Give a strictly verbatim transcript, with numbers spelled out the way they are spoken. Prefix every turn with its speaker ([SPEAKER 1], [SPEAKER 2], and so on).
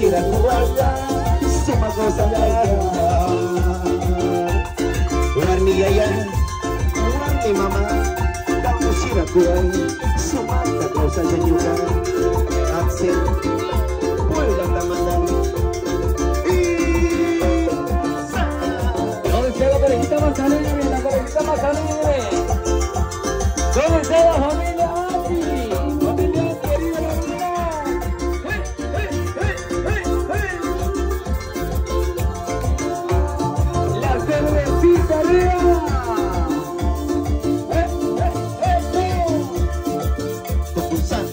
[SPEAKER 1] Siracuaya, Sumagosalaya, Warni Yaya, Warni Mama, kamu Siracuaya, Sumagosalaya juga, Aksen, pulang taman.
[SPEAKER 2] ¿Dónde está la parejita más alegre? La parejita más alegre. ¿Dónde está la familia Aki? Familia querida, la vida. ¡Hey, hey, hey, hey, hey! La cervecita arriba. ¡Hey, hey, hey, hey!
[SPEAKER 1] Pupulsan,